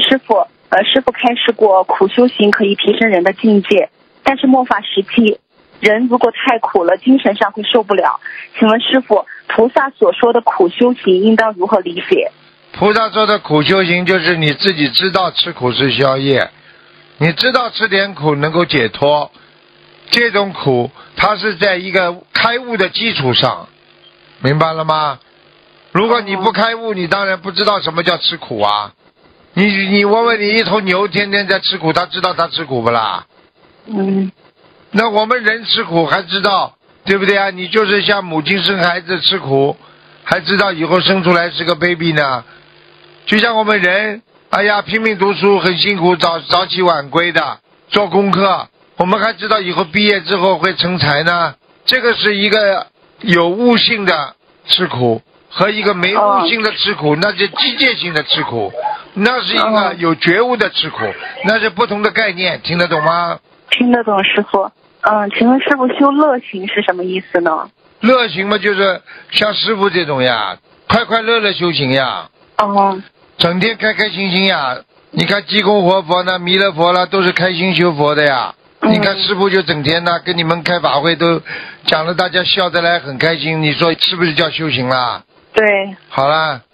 师父开示过，苦修行可以提升人的境界，但是末法时期，人如果太苦了，精神上会受不了。请问师父，菩萨所说的苦修行应当如何理解？ 菩萨说的苦修行就是你自己知道吃苦是消业，你知道吃点苦能够解脱，这种苦它是在一个开悟的基础上，明白了吗？如果你不开悟，你当然不知道什么叫吃苦啊。你问问你一头牛天天在吃苦，他知道他吃苦不啦？那我们人吃苦还知道，对不对啊？你就是像母亲生孩子吃苦，还知道以后生出来是个 baby 呢。就像我们人，哎呀，拼命读书很辛苦，早起晚归的做功课，我们还知道以后毕业之后会成才呢。这个是一个有悟性的吃苦，和一个没悟性的吃苦，那是机械性的吃苦，那是一个有觉悟的吃苦，那是不同的概念，听得懂吗？ 听得懂，师父。请问师父，修乐行是什么意思呢？ 乐行嘛，就是像师父这种呀，快快乐乐修行呀。整天开开心心呀。你看济公活佛呢，弥勒佛啦，都是开心修佛的呀。你看师父就整天呢跟你们开法会，都讲了大家笑得来很开心，你说是不是叫修行啦？ 对。 好啦，